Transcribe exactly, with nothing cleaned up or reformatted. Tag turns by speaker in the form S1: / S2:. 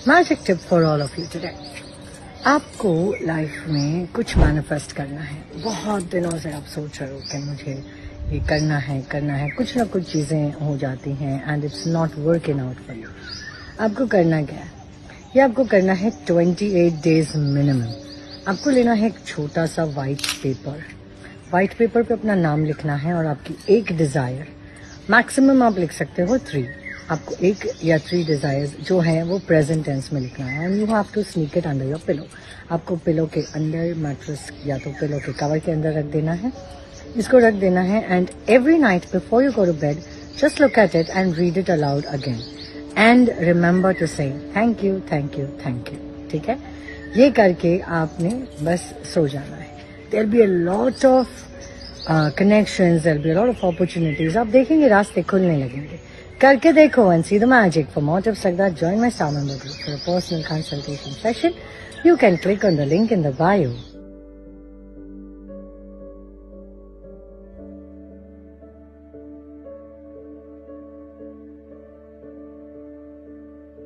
S1: Magic tip for all of you today. आपको life में कुछ मैनिफेस्ट करना है। बहुत दिनों से आप सोच रहे हो कि मुझे ये करना है करना है कुछ ना कुछ चीज़ें हो जाती हैं and it's not working out for you. आपको करना क्या है? ये आपको करना है अट्ठाईस डेज मिनिमम। आपको लेना है एक छोटा सा वाइट पेपर। वाइट पेपर पे अपना नाम लिखना है और आपकी एक डिज़ायर, मैक्सिमम आप लिख सकते हो थ्री, आपको एक या थ्री डिजायर्स जो हैं वो प्रेजेंट टेंस में लिखना है and you have to sneak it under your pillow. आपको पिलो के अंदर, मैट्रेस या तो पिलो के कवर के अंदर रख देना है। इसको रख देना है and every night before you go to bed just look at it and read it aloud again and remember to say thank you thank you thank you. ठीक है, ये करके आपने बस सो जाना है। There be a lot of connections, there be a lot of opportunities. आप देखेंगे रास्ते खुलने लगेंगे। करके देखो and see the magic. For more tips like that, join my Star Member Group for a personal consultation session. You can click on the link in the bio.